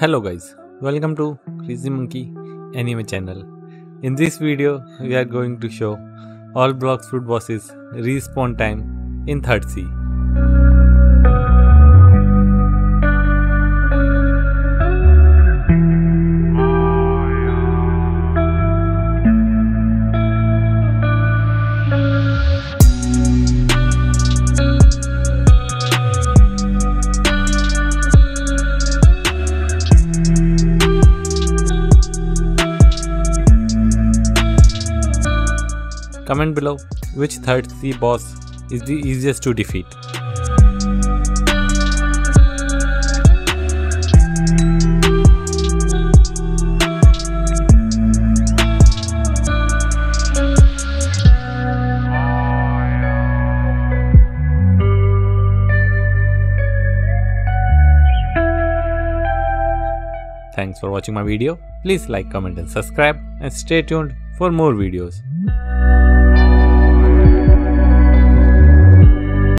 Hello guys, welcome to Crazy Monkey Anime channel. In this video, we are going to show all Blox fruit bosses respawn time in 3rd sea. Comment below which 3rd sea boss is the easiest to defeat. Thanks for watching my video. Please like, comment and subscribe and stay tuned for more videos.